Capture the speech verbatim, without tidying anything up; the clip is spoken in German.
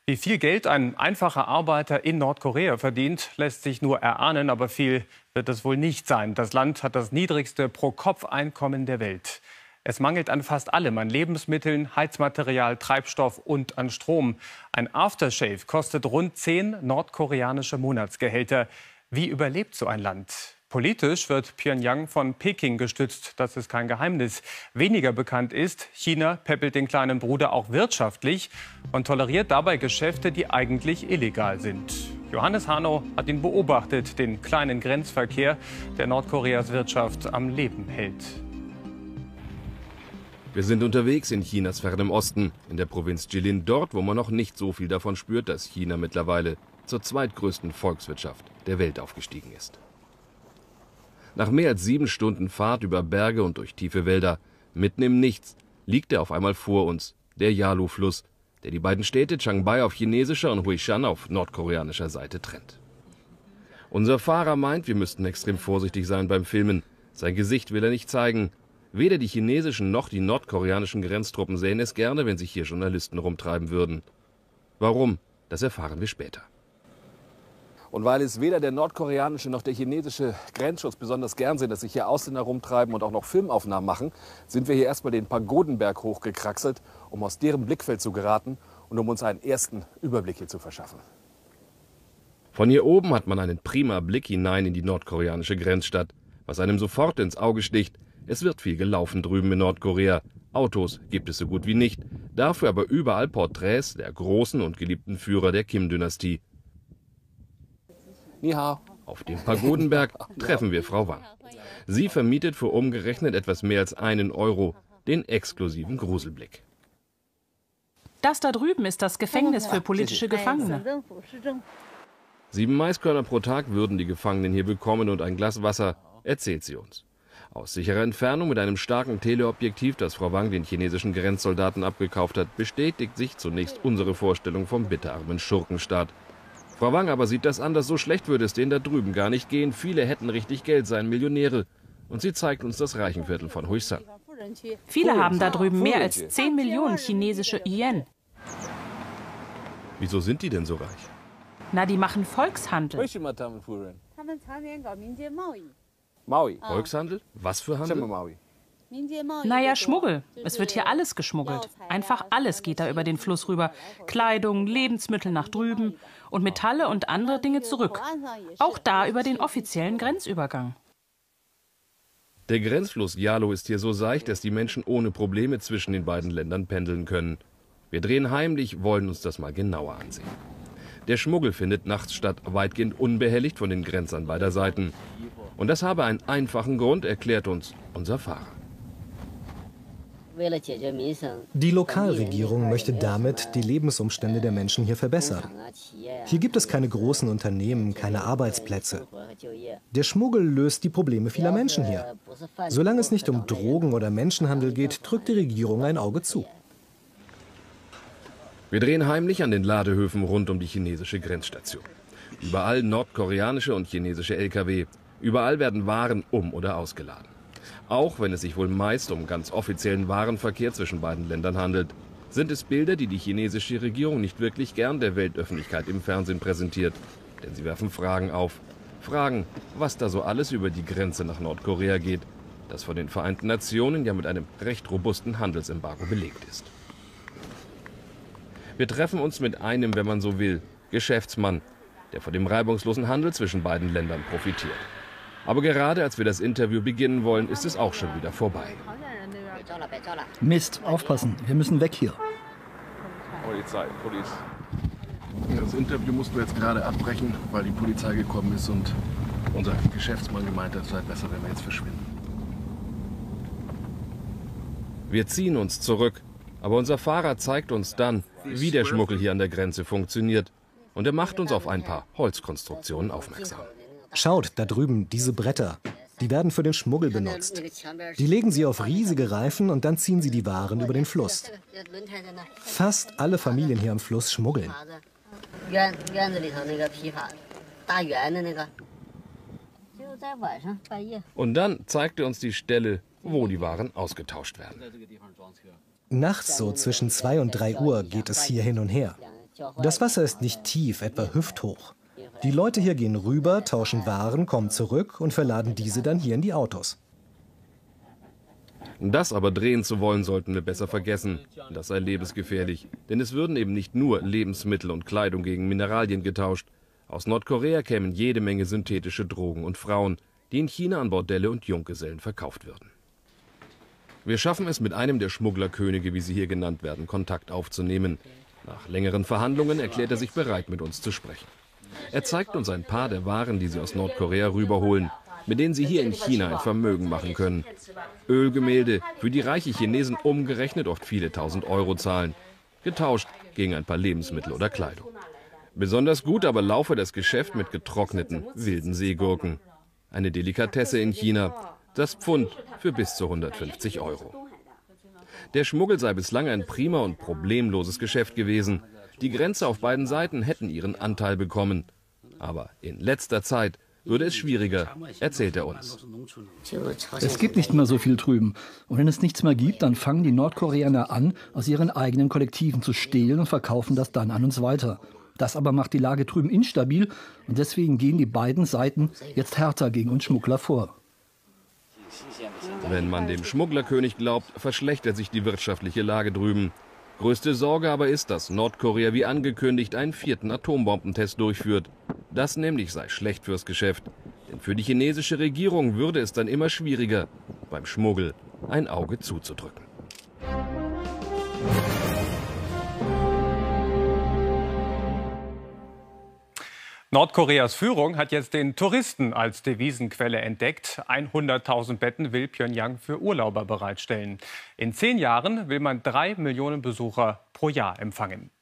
Wie viel Geld ein einfacher Arbeiter in Nordkorea verdient, lässt sich nur erahnen, aber viel wird es wohl nicht sein. Das Land hat das niedrigste Pro-Kopf-Einkommen der Welt. Es mangelt an fast allem, an Lebensmitteln, Heizmaterial, Treibstoff und an Strom. Ein Aftershave kostet rund zehn nordkoreanische Monatsgehälter. Wie überlebt so ein Land? Politisch wird Pjöngjang von Peking gestützt, das ist kein Geheimnis. Weniger bekannt ist, China peppelt den kleinen Bruder auch wirtschaftlich und toleriert dabei Geschäfte, die eigentlich illegal sind. Johannes Hanow hat ihn beobachtet, den kleinen Grenzverkehr, der Nordkoreas Wirtschaft am Leben hält. Wir sind unterwegs in Chinas fernem Osten, in der Provinz Jilin, dort, wo man noch nicht so viel davon spürt, dass China mittlerweile zur zweitgrößten Volkswirtschaft der Welt aufgestiegen ist. Nach mehr als sieben Stunden Fahrt über Berge und durch tiefe Wälder, mitten im Nichts, liegt er auf einmal vor uns, der Yalu-Fluss, der die beiden Städte Changbai auf chinesischer und Huishan auf nordkoreanischer Seite trennt. Unser Fahrer meint, wir müssten extrem vorsichtig sein beim Filmen. Sein Gesicht will er nicht zeigen. Weder die chinesischen noch die nordkoreanischen Grenztruppen sähen es gerne, wenn sich hier Journalisten rumtreiben würden. Warum? Das erfahren wir später. Und weil es weder der nordkoreanische noch der chinesische Grenzschutz besonders gern sehen, dass sich hier Ausländer rumtreiben und auch noch Filmaufnahmen machen, sind wir hier erstmal den Pagodenberg hochgekraxelt, um aus deren Blickfeld zu geraten und um uns einen ersten Überblick hier zu verschaffen. Von hier oben hat man einen prima Blick hinein in die nordkoreanische Grenzstadt. Was einem sofort ins Auge sticht: Es wird viel gelaufen drüben in Nordkorea. Autos gibt es so gut wie nicht, dafür aber überall Porträts der großen und geliebten Führer der Kim-Dynastie. Auf dem Pagodenberg treffen wir Frau Wang. Sie vermietet für umgerechnet etwas mehr als einen Euro den exklusiven Gruselblick. Das da drüben ist das Gefängnis für politische Gefangene. Sieben Maiskörner pro Tag würden die Gefangenen hier bekommen und ein Glas Wasser, erzählt sie uns. Aus sicherer Entfernung mit einem starken Teleobjektiv, das Frau Wang den chinesischen Grenzsoldaten abgekauft hat, bestätigt sich zunächst unsere Vorstellung vom bitterarmen Schurkenstaat. Frau Wang aber sieht das anders, so schlecht würde es denen da drüben gar nicht gehen. Viele hätten richtig Geld, seien Millionäre. Und sie zeigt uns das Reichenviertel von Huishan. Viele haben da drüben mehr als zehn Millionen chinesische Yuan. Wieso sind die denn so reich? Na, die machen Volkshandel. Volkshandel? Was für Handel? Naja, Schmuggel. Es wird hier alles geschmuggelt. Einfach alles geht da über den Fluss rüber. Kleidung, Lebensmittel nach drüben und Metalle und andere Dinge zurück. Auch da über den offiziellen Grenzübergang. Der Grenzfluss Yalu ist hier so seicht, dass die Menschen ohne Probleme zwischen den beiden Ländern pendeln können. Wir drehen heimlich, wollen uns das mal genauer ansehen. Der Schmuggel findet nachts statt, weitgehend unbehelligt von den Grenzern beider Seiten. Und das habe einen einfachen Grund, erklärt uns unser Fahrer. Die Lokalregierung möchte damit die Lebensumstände der Menschen hier verbessern. Hier gibt es keine großen Unternehmen, keine Arbeitsplätze. Der Schmuggel löst die Probleme vieler Menschen hier. Solange es nicht um Drogen oder Menschenhandel geht, drückt die Regierung ein Auge zu. Wir drehen heimlich an den Ladehöfen rund um die chinesische Grenzstation. Überall nordkoreanische und chinesische L K W. Überall werden Waren um- oder ausgeladen. Auch wenn es sich wohl meist um ganz offiziellen Warenverkehr zwischen beiden Ländern handelt, sind es Bilder, die die chinesische Regierung nicht wirklich gern der Weltöffentlichkeit im Fernsehen präsentiert. Denn sie werfen Fragen auf. Fragen, was da so alles über die Grenze nach Nordkorea geht, das von den Vereinten Nationen ja mit einem recht robusten Handelsembargo belegt ist. Wir treffen uns mit einem, wenn man so will, Geschäftsmann, der von dem reibungslosen Handel zwischen beiden Ländern profitiert. Aber gerade als wir das Interview beginnen wollen, ist es auch schon wieder vorbei. Mist, aufpassen, wir müssen weg hier. Polizei, Polizei. Das Interview mussten wir jetzt gerade abbrechen, weil die Polizei gekommen ist und unser Geschäftsmann gemeint hat, es sei besser, wenn wir jetzt verschwinden. Wir ziehen uns zurück, aber unser Fahrer zeigt uns dann, wie der Schmuggel hier an der Grenze funktioniert. Und er macht uns auf ein paar Holzkonstruktionen aufmerksam. Schaut, da drüben, diese Bretter. Die werden für den Schmuggel benutzt. Die legen sie auf riesige Reifen und dann ziehen sie die Waren über den Fluss. Fast alle Familien hier am Fluss schmuggeln. Und dann zeigt er uns die Stelle, wo die Waren ausgetauscht werden. Nachts so zwischen zwei und drei Uhr geht es hier hin und her. Das Wasser ist nicht tief, etwa hüfthoch. Die Leute hier gehen rüber, tauschen Waren, kommen zurück und verladen diese dann hier in die Autos. Das aber drehen zu wollen, sollten wir besser vergessen. Das sei lebensgefährlich. Denn es würden eben nicht nur Lebensmittel und Kleidung gegen Mineralien getauscht. Aus Nordkorea kämen jede Menge synthetische Drogen und Frauen, die in China an Bordelle und Junggesellen verkauft würden. Wir schaffen es mit einem der Schmugglerkönige, wie sie hier genannt werden, Kontakt aufzunehmen. Nach längeren Verhandlungen erklärt er sich bereit, mit uns zu sprechen. Er zeigt uns ein paar der Waren, die sie aus Nordkorea rüberholen, mit denen sie hier in China ein Vermögen machen können. Ölgemälde, für die reiche Chinesen umgerechnet oft viele tausend Euro zahlen, getauscht gegen ein paar Lebensmittel oder Kleidung. Besonders gut aber laufe das Geschäft mit getrockneten, wilden Seegurken. Eine Delikatesse in China, das Pfund für bis zu hundertfünfzig Euro. Der Schmuggel sei bislang ein prima und problemloses Geschäft gewesen. Die Grenze auf beiden Seiten hätten ihren Anteil bekommen. Aber in letzter Zeit würde es schwieriger, erzählt er uns. Es gibt nicht mehr so viel drüben. Und wenn es nichts mehr gibt, dann fangen die Nordkoreaner an, aus ihren eigenen Kollektiven zu stehlen und verkaufen das dann an uns weiter. Das aber macht die Lage drüben instabil und deswegen gehen die beiden Seiten jetzt härter gegen uns Schmuggler vor. Wenn man dem Schmugglerkönig glaubt, verschlechtert sich die wirtschaftliche Lage drüben. Größte Sorge aber ist, dass Nordkorea wie angekündigt einen vierten Atombombentest durchführt. Das nämlich sei schlecht fürs Geschäft. Denn für die chinesische Regierung würde es dann immer schwieriger, beim Schmuggel ein Auge zuzudrücken. Nordkoreas Führung hat jetzt den Touristen als Devisenquelle entdeckt. hunderttausend Betten will Pjöngjang für Urlauber bereitstellen. In zehn Jahren will man drei Millionen Besucher pro Jahr empfangen.